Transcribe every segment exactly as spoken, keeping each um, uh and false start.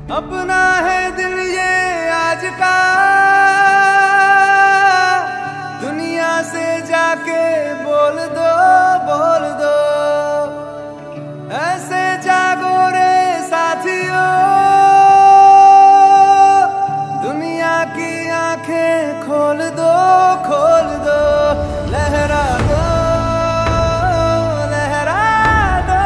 अपना है दिल ये आज का, दुनिया से जाके बोल दो बोल दो, ऐसे जागो रे साथियों, दुनिया की आंखें खोल दो खोल दो, लहरा दो लहरा दो,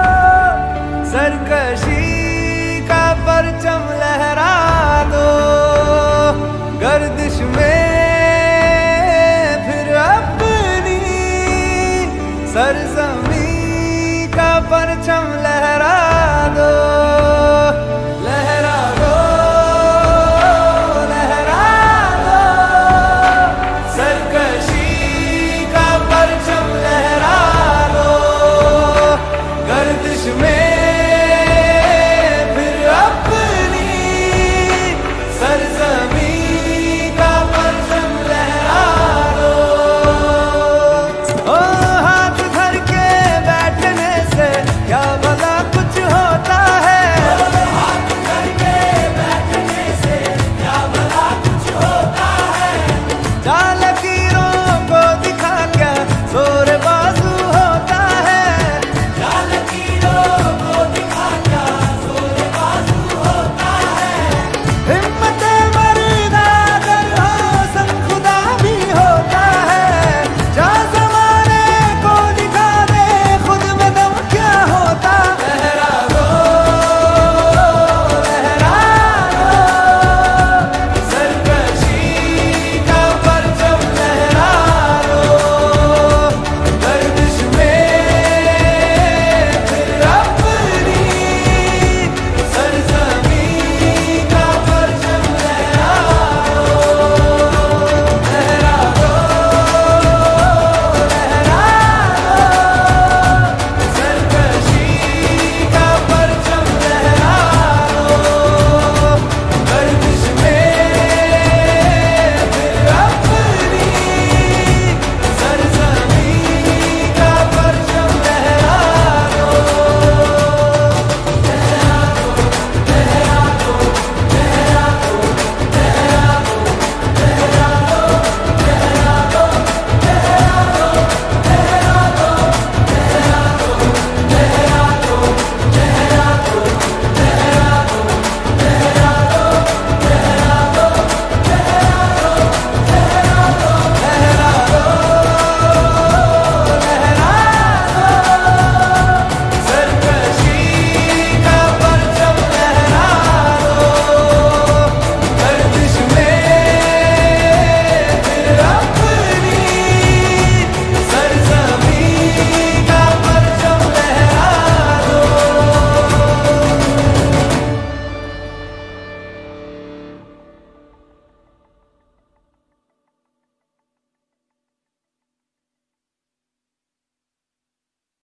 सरकशी का परचम लहरा दो, गर्दिश में फिर अपनी सरसा